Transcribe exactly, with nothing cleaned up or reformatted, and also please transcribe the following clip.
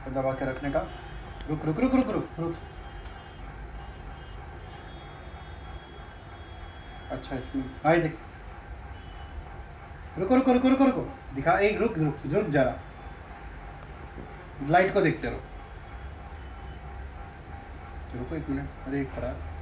दबा के रखने का। रुक रुक रुक रुक रुक रुक। अच्छा इसमें आई देख। रुको रुको रुको रुको रुको दिखा। एक रुक रुक रुक जरा, लाइट को देखते रहो। रुको एक मिनट। अरे खराब